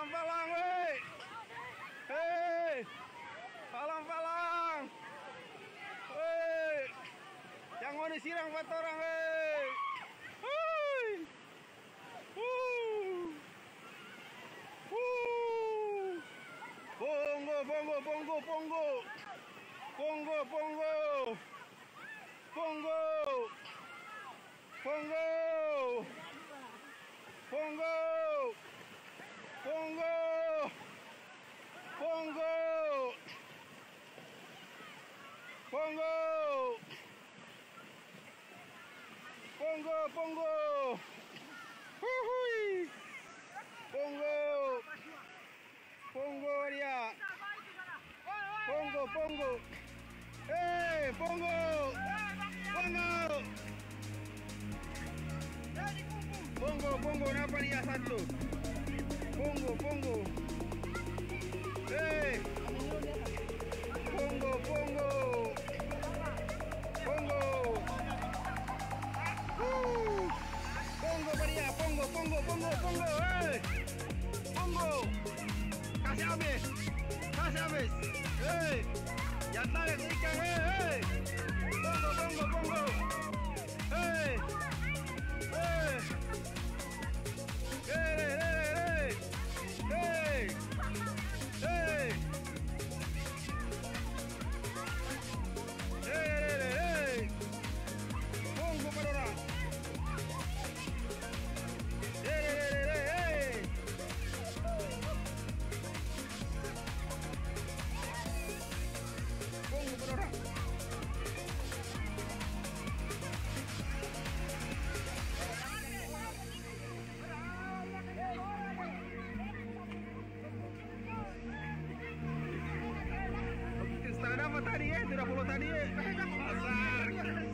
Falang-falang, weh. Hei. Falang-falang. Weh. Yang mau disirang 4 orang, weh. Hei. Pongo, pongo, pongo, pongo. Pongo, pongo. Pongo. Pongo. Pongo. Pongo. Pongo. Pongo. Pongo, pongo. Huhui. Pongo. Pongo dia. Pongo, pongo. Eh, pongo. Pongo. Pongo, pongo, kenapa dia satu? Pongo, pongo. Eh. Pongo, pongo. Pongo. Pongo dia, pongo, pongo, pongo, pongo. Eh. Pongo. Kasih habis. Kasih habis. Eh. Yang tarik ikan, eh. Pongo, pongo, pongo. Eh. Eh. Hey, hey, hey, hey, pongo para orang. Hey, pongo para orang. Dapat tadi ya, 30 tadi ya. Pasar.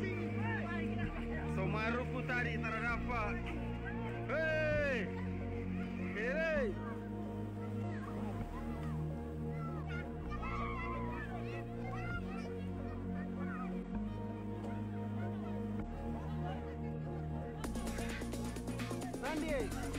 Somaruku tadi tak dapat. Hei. Hei. Nanti.